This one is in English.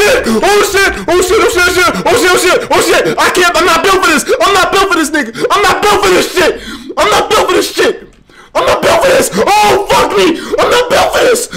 shit! Oh shit! Oh shit! Oh shit! Oh shit! Oh shit! Oh shit! Oh shit! I can't. I'm not built for this. I'm not built for this, nigga. I'm not built for this shit. I'm not built for this shit. I'm not built for this. Oh fuck me! I'm not built for this.